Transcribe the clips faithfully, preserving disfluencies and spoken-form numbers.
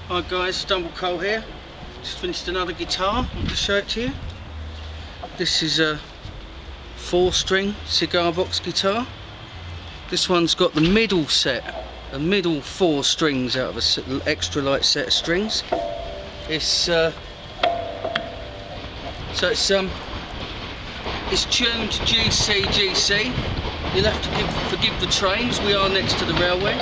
Hi guys, StumbleCol here. Just finished another guitar. I want to show it to you. This is a four string cigar box guitar. This one's got the middle set, the middle four strings out of an extra light set of strings. It's uh, so it's um it's tuned G C G C. You'll have to give, forgive the trains. We are next to the railway.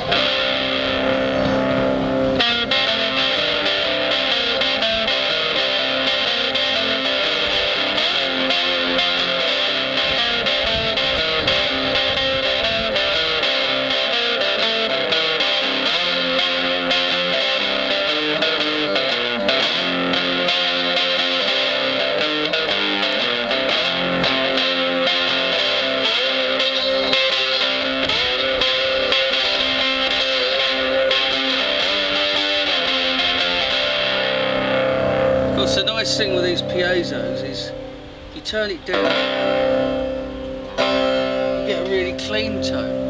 Of course, the nice thing with these piezos is if you turn it down, you get a really clean tone.